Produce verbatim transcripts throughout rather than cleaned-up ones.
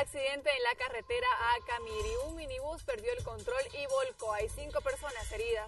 Accidente en la carretera a Camiri. Un minibús perdió el control y volcó. Hay cinco personas heridas.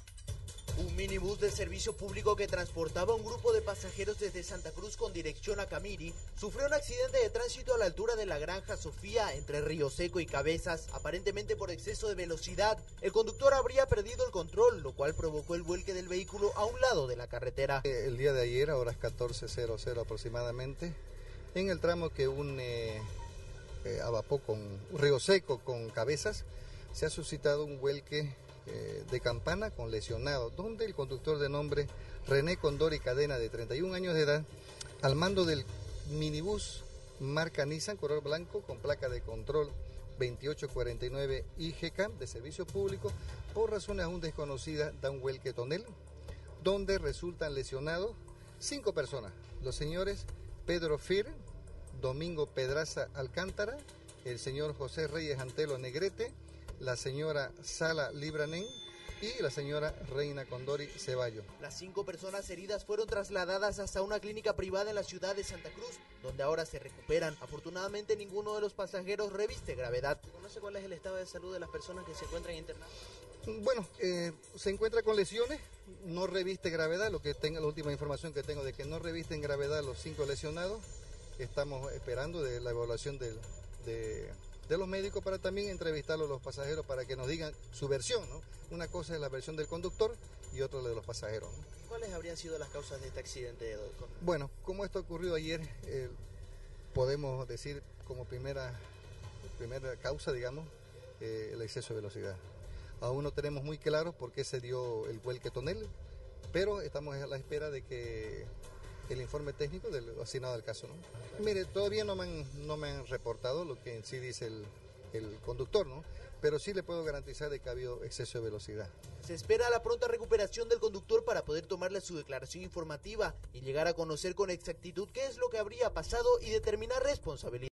Un minibús de servicio público que transportaba a un grupo de pasajeros desde Santa Cruz con dirección a Camiri sufrió un accidente de tránsito a la altura de la Granja Sofía entre Río Seco y Cabezas, aparentemente por exceso de velocidad. El conductor habría perdido el control, lo cual provocó el vuelque del vehículo a un lado de la carretera. El día de ayer, a horas catorce cero cero aproximadamente, en el tramo que une eh, Abapó con Río Seco con Cabezas, se ha suscitado un vuelque eh, de campana con lesionado, donde el conductor de nombre René Condori Cadena, de treinta y un años de edad, al mando del minibús marca Nissan color blanco con placa de control veintiocho cuarenta y nueve I G K de servicio público, por razones aún desconocidas da un vuelque tonel, donde resultan lesionados cinco personas: los señores Pedro Fir, Domingo Pedraza Alcántara, el señor José Reyes Antelo Negrete, la señora Sala Libranén y la señora Reina Condori Ceballo. Las cinco personas heridas fueron trasladadas hasta una clínica privada en la ciudad de Santa Cruz, donde ahora se recuperan. Afortunadamente, ninguno de los pasajeros reviste gravedad. ¿Conoce cuál es el estado de salud de las personas que se encuentran internadas? Bueno, eh, se encuentra con lesiones, no reviste gravedad. Lo que tenga, la última información que tengo de que no revisten gravedad los cinco lesionados. Estamos esperando de la evaluación del, de, de los médicos para también entrevistarlos a los pasajeros para que nos digan su versión, ¿no? Una cosa es la versión del conductor y otra la de los pasajeros, ¿no? ¿Cuáles habrían sido las causas de este accidente? Bueno, como esto ocurrió ayer, eh, podemos decir como primera, primera causa, digamos, eh, el exceso de velocidad. Aún no tenemos muy claro por qué se dio el vuelque tonel, pero estamos a la espera de que el informe técnico del asignado al caso, ¿no? Mire, todavía no me han, no me han reportado lo que en sí dice el, el conductor, ¿no? Pero sí le puedo garantizar de que ha habido exceso de velocidad. Se espera la pronta recuperación del conductor para poder tomarle su declaración informativa y llegar a conocer con exactitud qué es lo que habría pasado y determinar responsabilidad.